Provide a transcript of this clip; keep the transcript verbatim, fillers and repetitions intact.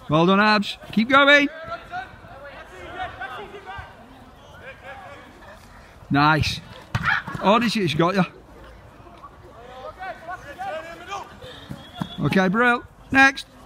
Well done, Abs. Keep going. Nice. Oh, this she's got you. Okay, Brill. Next.